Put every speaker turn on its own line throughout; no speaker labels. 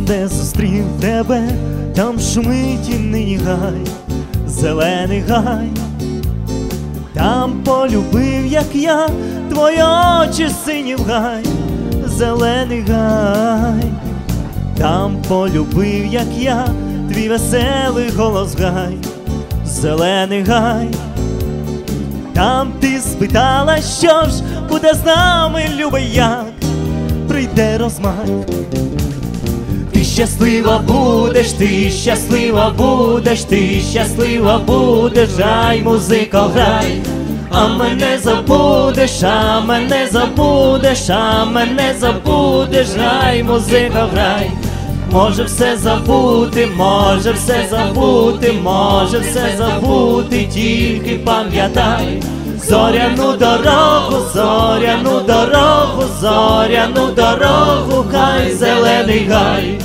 де зустрів тебе, там шумить і нині гай, зелений гай. Там полюбив, як я, твої очі сині в гай, зелений гай. Там полюбив, як я, твій веселий голос в гай, зелений гай. Там ти спитала, що ж буде з нами, любий, як прийде розмай. Ти щаслива будеш, ти щаслива будеш, ти щаслива будеш, грай, музико, грай. А мене забудеш, а мене забудеш, а мене забудеш, грай, музико, грай. Може все забути, може все забути, може все забути, тільки пам'ятай зоряну дорогу, зоряну дорогу, зоряну дорогу, хай зелений гай.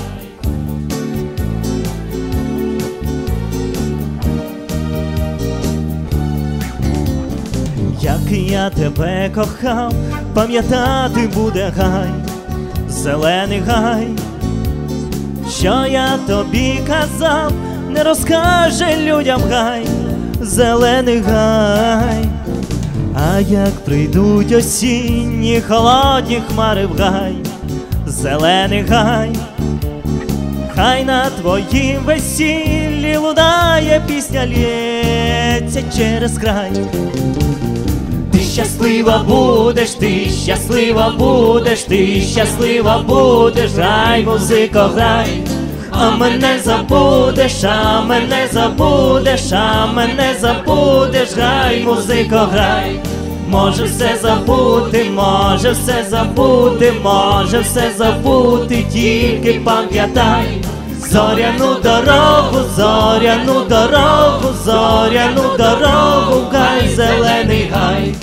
Як я тебе кохав, пам'ятати буде гай, зелений гай. Що я тобі казав, не розкаже людям гай, зелений гай. А як прийдуть осінні холодні хмари в гай, зелений гай. Хай на твоїм весіллі лунає пісня, лється через край. Ти щаслива будеш, ти щаслива будеш, ти щаслива будеш, грай, музико, грай. А мене забудеш, а мене забудеш, а мене забудеш, грай, музико, грай. Може все забути, може все забути, може все забути, тільки пам'ятай зоряну дорогу, зоряну дорогу, зоряну дорогу, хай зелений гай.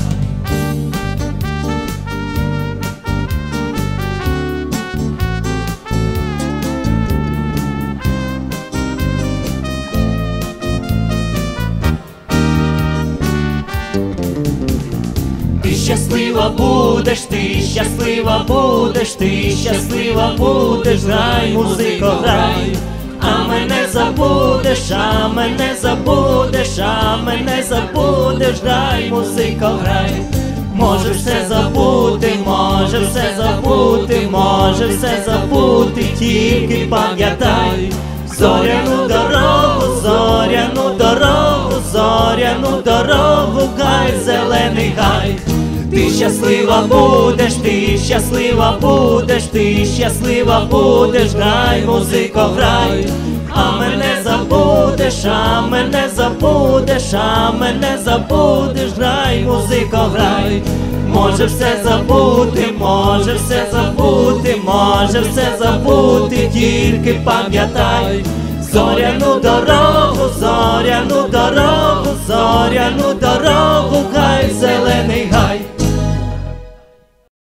Ти щаслива будеш, ти щаслива будеш, ти щаслива будеш, грай, музико, грай. А мене забудеш, а мене забудеш, а мене забудеш, грай, музико, грай. Може все забути, може все забути, може все забути, тільки пам'ятай зоряну дорогу, зоряну дорогу, зоряну дорогу, хай зелений гай. Ти щаслива будеш, ти щаслива будеш, ти щаслива будеш, грай, музико, грай. А мене забудеш, а мене забудеш, а мене забудеш, грай, музико, грай. Може все забути, може все забути, може все забути, тільки пам'ятай зоряну дорогу, зоряну дорогу, зоряну дорогу, хай зелений гай.